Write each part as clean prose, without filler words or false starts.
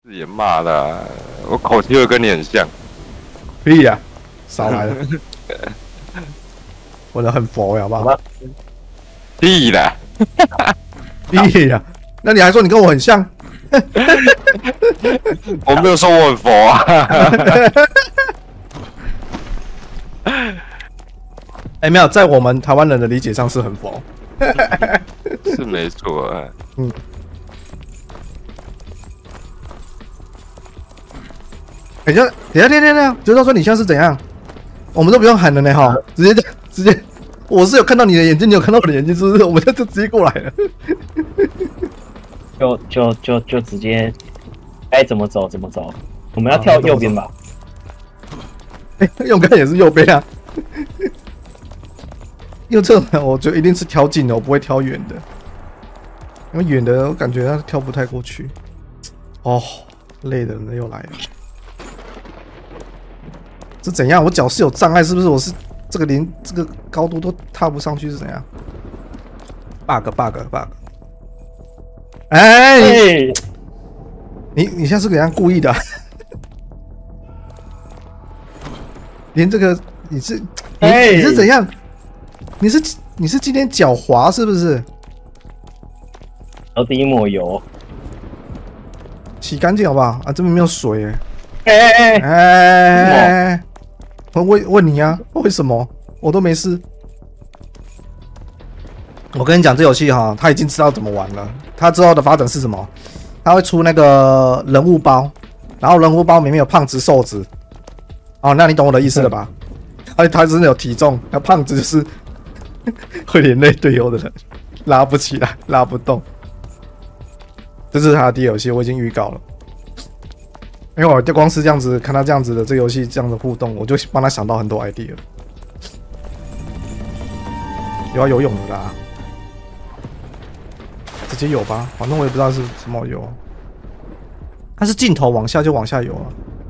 自己骂的啊、我口气会跟你很像。 屁呀、少来了，我的很佛好不好？ 屁的， 屁呀、那你还说你跟我很像？ 我没有说我很佛啊。 哎、没有，在我们台湾人的理解上是很佛。 是没错啊。 等一下，就是说你现在是怎样？我们都不用喊了呢哈，直接，我是有看到你的眼睛，你有看到我的眼睛，是不是？我们就直接过来了。 就直接该怎么走怎么走。我们要跳右边吧？ 哎、右边也是右边啊。右侧我觉得一定是挑近的，我不会挑远的，因为远的我感觉它跳不太过去。哦，累的人又来了。是怎样？我脚是有障碍，是不是？我是这个连这个高度都踏不上去，是怎样 ？bug。哎、 哎， 你现在是怎样故意的啊、连这个你是你是怎样？你是今天脚滑是不是？ 然后第一抹油。 洗干净好不好？啊，这边没有水哎、 哎， 哎，我问你啊，为什么我都没事？我跟你讲，这游戏哈，他已经知道怎么玩了。他之后的发展是什么？他会出那个人物包，然后人物包里面有胖子、瘦子。哦，那你懂我的意思了吧？他真的有体重，那胖子就是会连累队友的人，拉不起来，拉不动。这是他的 DLC，我已经预告了。因为我就光是这样子看他这样子的这游戏这样的互动，我就帮他想到很多 idea。有要游泳的啦，直接游吧，反正我也不知道是什么游。它是镜头往下就往下游了。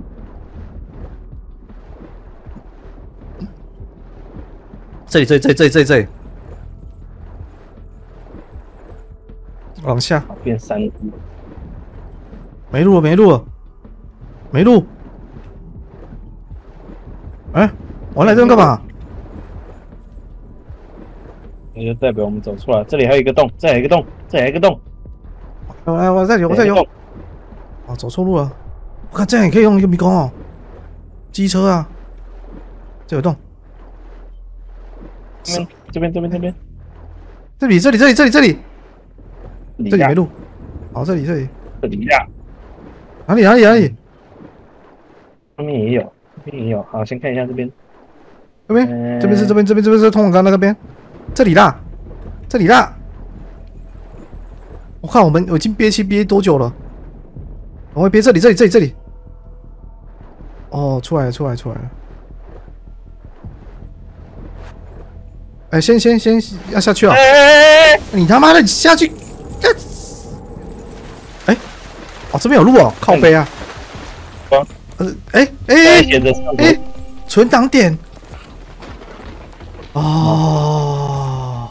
这里，往下， 变3D。 没路了。哎、我来这边干嘛？ 那就代表我们走出来。这里还有一个洞，这里还有一个洞，这里还有一个洞。 我在游。哦，走错路了。我看这样也可以用一个迷宫哦。机车啊，这有洞。 这边。 这里，这里没路。好，这里。 这里呀， 哪里？ 上面也有，这边也有。好，先看一下这边。 这边是通往刚那个边。这里啦。我看我已经憋气憋多久了？我会憋这里。哦，出来了。哎，先要下去啊！你他妈的下去！哎，哦，这边有路哦，靠背啊！存档点。哦，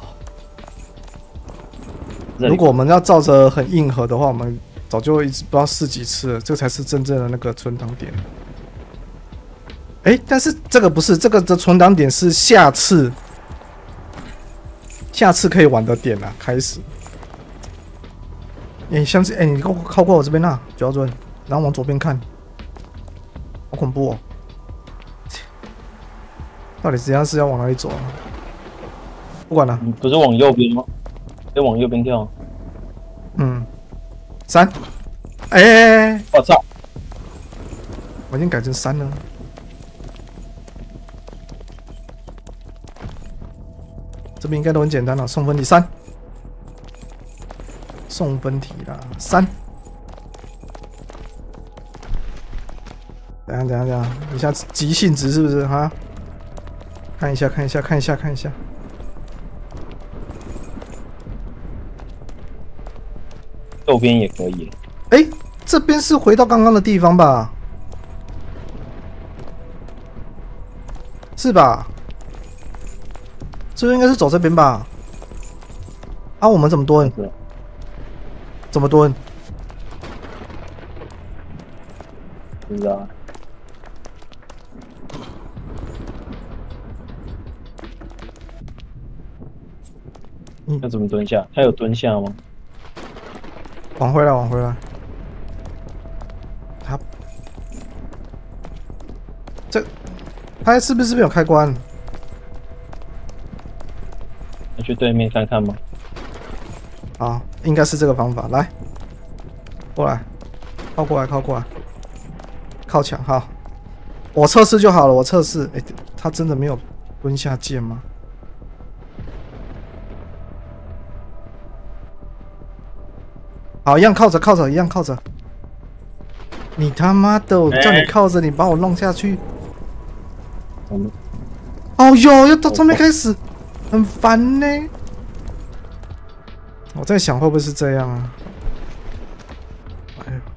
如果我们要照着很硬核的话，我们早就一直不知道试几次了，这才是真正的那个存档点。哎，但是这个不是，这个的存档点是下次可以玩的点啊，开始。哎，像是你靠过我这边啊，标准，然后往左边看，好恐怖哦！到底是要往哪里走啊？不管了， 你不是往右边吗？得往右边跳。 3，哎， 我操！ 我已经改成3了。这边应该都很简单了，送分题3，送分题啦3。怎样？一下急性值是不是哈？看一下。 右边也可以。 哎，这边是回到刚刚的地方吧？是吧？这边应该是走这边吧？啊，我们怎么蹲？ 不知道。要怎么蹲下？他有蹲下吗？ 往回来，往回来。他是不是没有开关？ 要去对面看看吗？ 啊，应该是这个方法。来，过来，靠过来，靠过来，靠墙。好，我测试就好了，我测试。哎，他真的没有蹲下键吗？好，一样靠着，靠着，一样靠着。你他妈的！我叫你靠着，你把我弄下去。哦哟，要到从没开始，很烦呢。我在想会不会是这样啊？哎呦，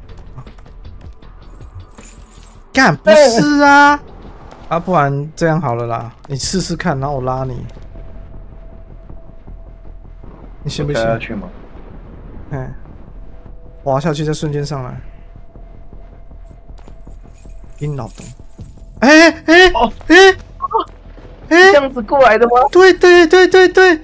干不是啊！啊，不然这样好了啦，你试试看，然后我拉你。你行不行？ 下去吗？ 哎，滑下去再瞬间上来。阴脑洞。哎哎哦哎哎！ 这样子过来的吗？ 对对对对对，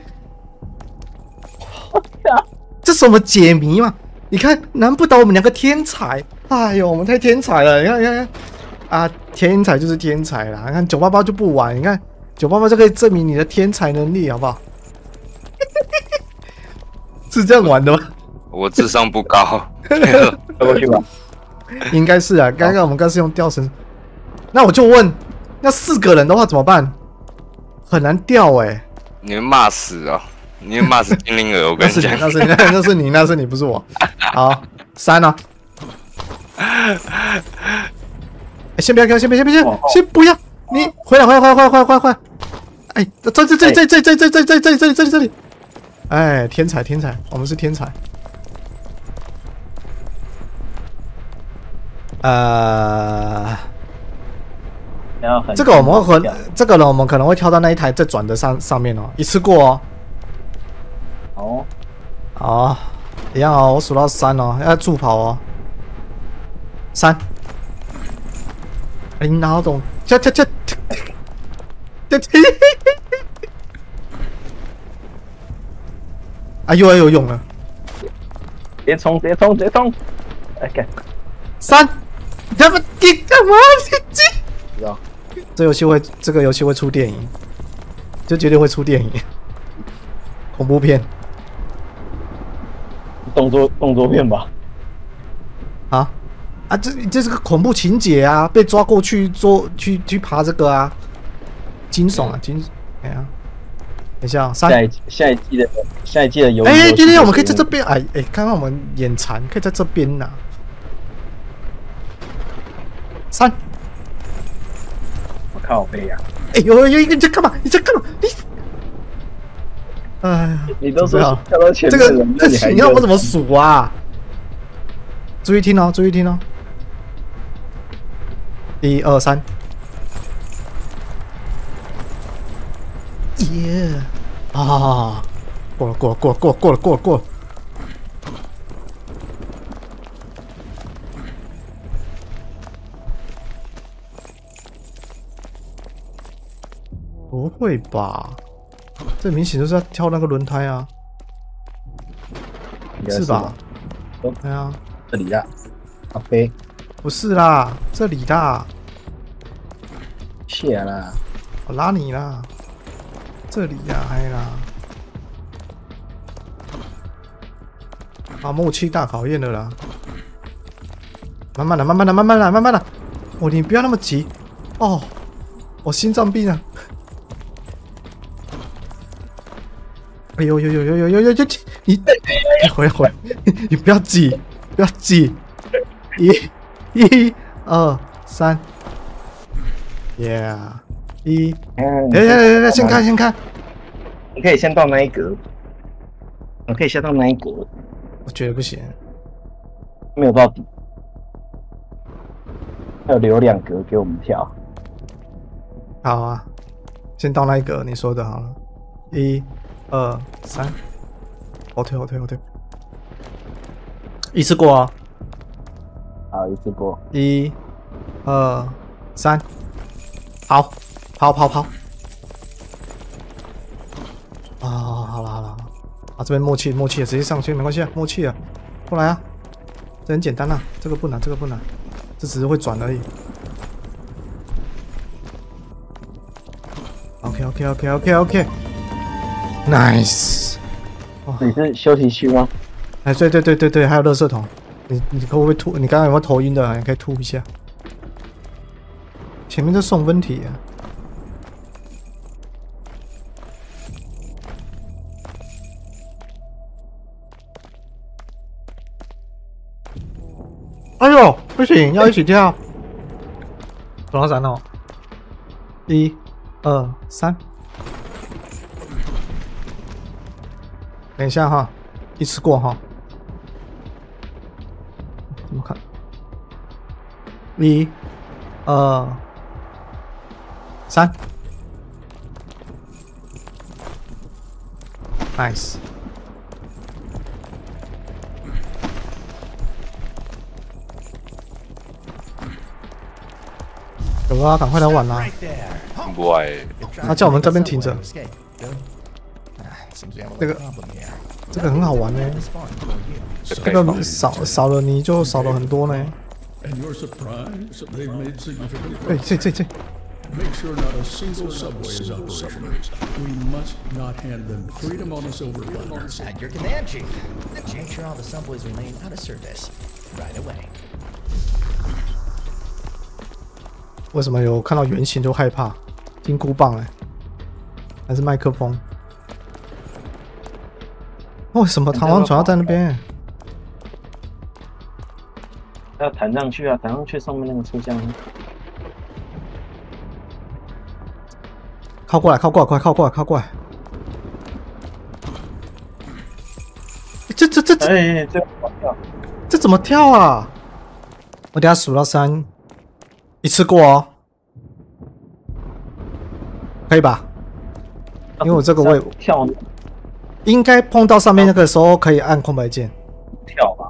这什么解谜嘛？你看，难不倒我们两个天才？哎呦，我们太天才了！你看，你看，看啊，天才就是天才啦！你看988就不玩，你看988就可以证明你的天才能力，好不好？是这样玩的吗？ 我智商不高。 跳过去吧。 应该是啊，刚刚我们是用吊绳，那我就问，那4个人的话怎么办？很难吊哎、 你会骂死哦！你会骂死精灵儿，我跟你讲。 那是你，那是你，那是你，不是我。好，3啊！欸先不要跳，先不要，先不要！你回来，回来！哎，这里！哎，天才，我们是天才。这个我们会这个呢，我们可能会跳到那一台再转的上面哦，一次过哦。好，一样哦，我数到3哦，要助跑哦。3，哎，脑洞，跳！哎呦哎呦，用了！ 直接冲！哎，干 3，他们你干嘛？ 知道。 这个游戏会出电影，就绝对会出电影，恐怖片。 动作片吧。 啊，这是个恐怖情节啊！被抓过去去爬这个啊，惊悚啊，哎呀，等一下，3， 下一季的游戏。 哎，今天我们可以在这边，哎，刚刚我们眼馋，可以在这边呐。3， 我靠背呀！ 哎呦，你在干嘛？你，哎呀， 你都说跳到前面这了， 个你要我怎么数啊？注意听哦！1、2、3，耶！啊，过了。不会吧？这明显就是要跳那个轮胎啊，是吧？对啊， 这里的阿飞， 不是啦，这里啦， 谢啦， 我拉你啦，这里呀，哎啦，啊，默契大考验了啦，慢慢的，哦，你不要那么急，哦，我心脏病啊。哎呦！你回来！你不要挤！1、2、3 ，Yeah！ 等，先看。 你可以先到那一格，我可以先到那一格。 我觉得不行， 没有到底，要留2格给我们跳。 好啊，先到那一格，你说的好了。1、2、3，后退，一次过啊！ 好，一次过。 1、 2、3，跑，跑跑跑！啊，好了好了，啊这边默契默契，直接上去没关系啊，默契啊，过来啊，这很简单啊，这个不难这个不难，这只是会转而已。OK， 你是休息区吗？ 哎，对，还有垃圾桶。你会不会吐？你刚刚有没有头晕的？你可以吐一下。前面在送分体啊。哎呦，不行，要一起跳。多少闪哦？1、2、3。等一下哈，一次过哈。怎么看？1、2、3 ，nice。有啊，赶快来玩啦！ 不爱。 他叫我们这边停着。这个很好玩呢。这个少了你就少了很多呢。对，这。 Make sure not a single subway is operational. We must not hand them freedom on a silver platter. At your command, Chief. Make sure all the subways remain out of service right away. 为什么有看到圆形就害怕？金箍棒哎，还是麦克风？为什么弹簧床要在那边？ 要弹上去啊，弹上去上面那个车厢。 靠过来，快靠过来！这哎，这怎么跳？ 这怎么跳啊？我等下数到3，一次过哦，可以吧？因为我这个位跳应该碰到上面那个时候可以按空白键跳吧，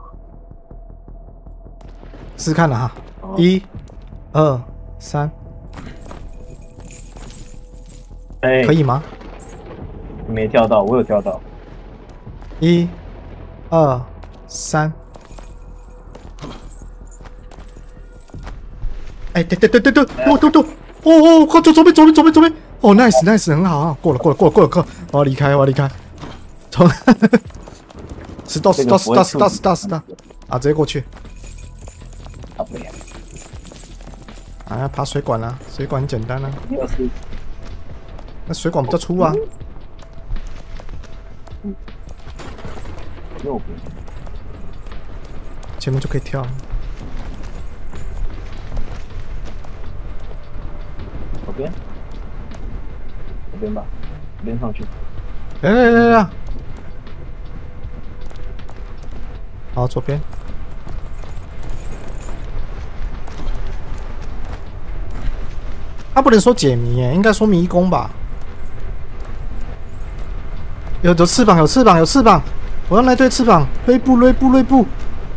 试试看了哈。1、2、3， 哎， 可以吗？ 没跳到，我有跳到。 1、2、3。哎，对，哦，快走左边，哦 ，nice， 很好啊，过了，我要离开，从，stop， 啊，直接过去，啊，爬水管啊，水管很简单啊，那水管比较粗啊， 右边， 前面就可以跳。 左边吧，左边上去。 来，好，左边。他不能说解谜耶，应该说迷宫吧。有翅膀，我要那对翅膀，锐步。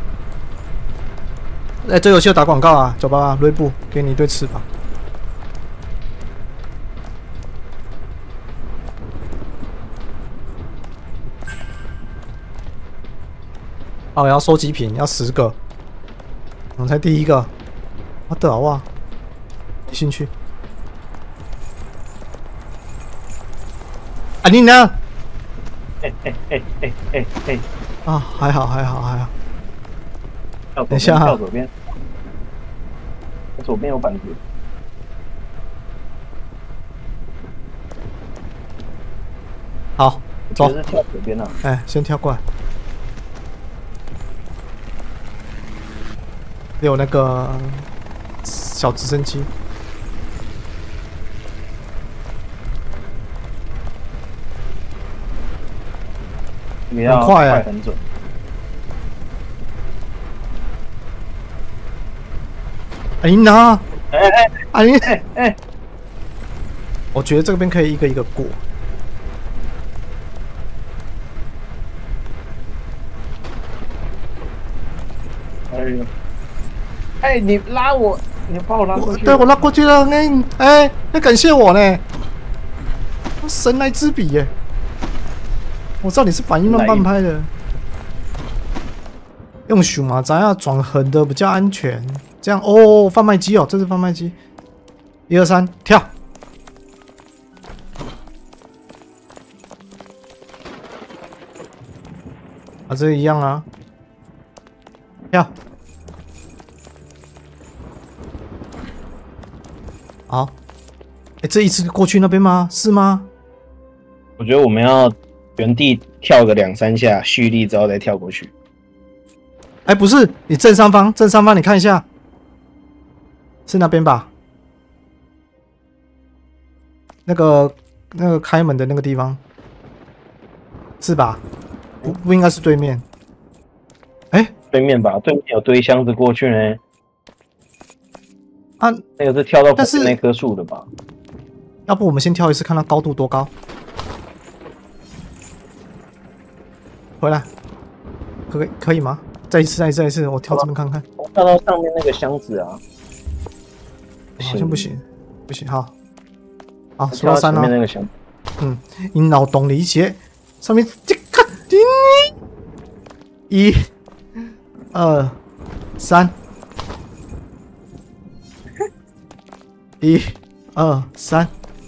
哎，这游戏有打广告啊，988锐步，给你一对翅膀。哦，要收集品，要10个，我们才第1个，我的好哇，没兴趣。啊，你呢？ 哎， 啊，还好。 跳等一下哈， 跳左边，左边有板子。 好，走。 是跳左边啊。 哎，先跳过来。有那个小直升机。很快哎， 很准。 哎呐， 哎， 我觉得这边可以一个一个过。 哎呦，哎，你拉我， 你把我拉过去。 对，我拉过去了。要感谢我呢，神来之笔耶！我知道你是反应慢半拍的，用熊马咱要转横的比较安全。这样哦，贩卖机哦，这是贩卖机。1、2、3，跳！啊，这一样啊，跳！好，这一次过去那边吗？是吗？ 我觉得我们要原地跳个2、3下，蓄力之后再跳过去。 不是，你正上方，你看一下，是那边吧？那个开门的那个地方，是吧？不应该是对面。 对面吧，对面有堆箱子过去呢。 啊， 那个是跳到旁边那棵树的吧？ 要不我们先跳一次，看它高度多高。回来，可以吗？再一次，我跳这边看看。 我跳到上面那个箱子啊， 好像不行，好，数到3 了。 了。 那个箱子， 你脑懂理解。上面这个1、2、3。1、2、3，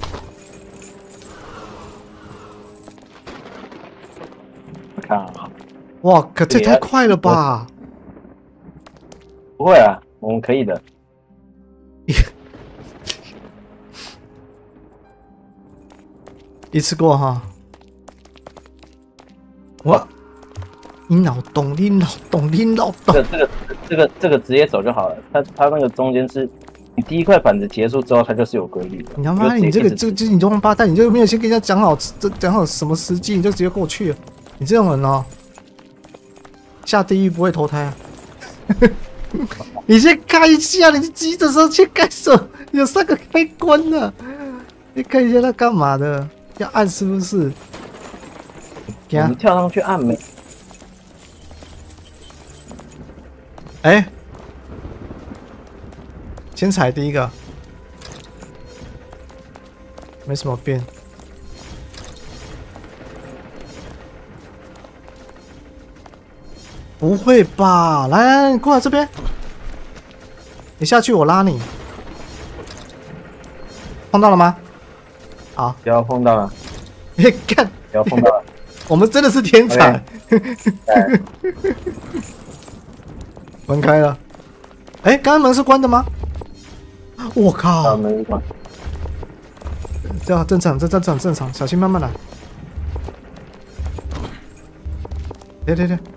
哇，可这太快了吧！ 不会啊，我们可以的。 一次过哈。哇，你脑懂。 这个直接走就好了。它那个中间是。你第一块板子结束之后，它就是有规律的。 你他妈，你这你这王八蛋，你就没有先跟人家讲好什么时机，你就直接过去了。你这种人哦，下地狱不会投胎啊！你先看一下，你急的时候去干什么？有3个开关呢，你看一下他干嘛的？要按是不是？ 我们跳上去按没？ 先踩第一个，没什么变。不会吧？来，你过来这边，你下去，我拉你。碰到了吗？好， 不要碰到了。 干！ 不要碰到了。 我们真的是天才。门开了。刚刚门是关的吗？我靠！ 门关。 这样正常，小心慢慢来。对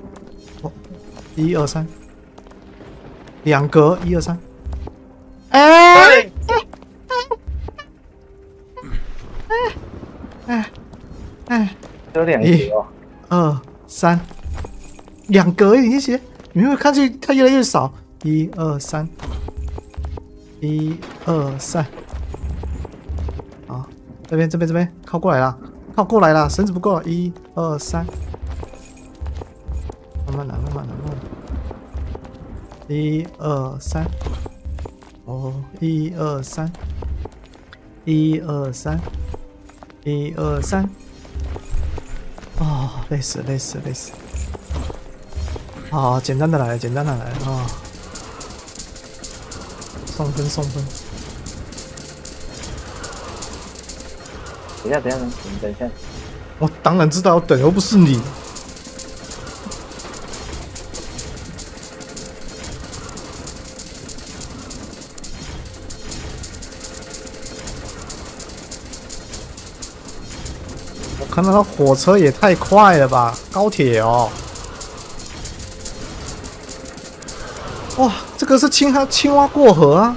，1、2、3，两格，1、2、3。 有2格 1、 哦。 2、3，两格一些，你会看见它越来越少。1、2、3。1、2、3，好，这边，靠过来了，绳子不够了。1、2、3，慢慢来。1、2、3，哦，1、2、3，1、2、3，1、2、3，哦，累死。好，简单的来啊。送分。 等一下，你等一下。 我当然知道要等，又不是你。我看到那火车也太快了吧，高铁哦。哇，这个是青蛙过河啊！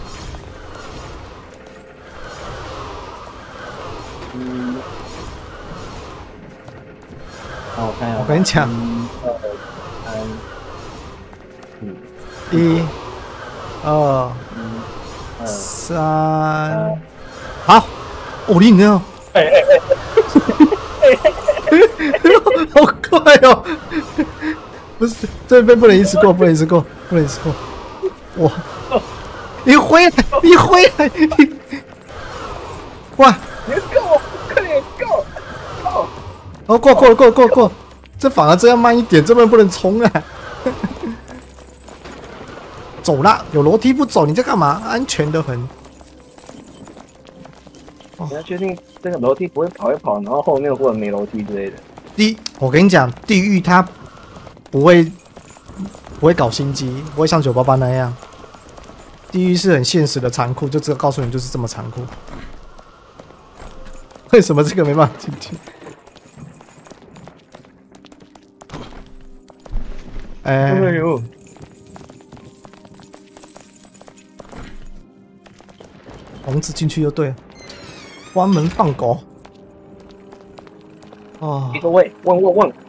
我看一下。 我跟你讲，1、2、3，好，你呢？好快哦！不是，这边不能一次过，哇！ 你回来，你回来！哇！ 你够，快点够！ 哦，过！这反而这样慢一点，这边不能冲啊！走啦，有楼梯不走，你在干嘛？安全的很。 你要确定这个楼梯不会跑一跑，然后后面忽然没楼梯之类的。 我跟你讲，地狱它不会搞心机，不会像988那样。地狱是很现实的残酷，就这个告诉你就是这么残酷。为什么这个没办法进去？哎呦， 笼子进去就对了，关门放狗。哦， 一个位，问，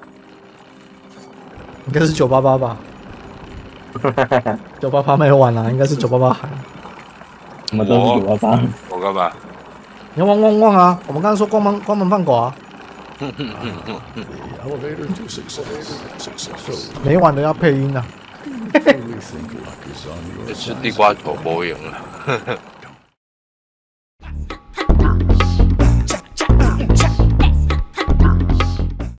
应该是988吧？988没有玩啊，应该是988喊。 什么都是988。 我干嘛？ 你要汪啊！我们刚才说关门放狗啊。 The elevator to success. 没玩的要配音啊。 Truly think luck is on your 这次 side. 地瓜球播赢了。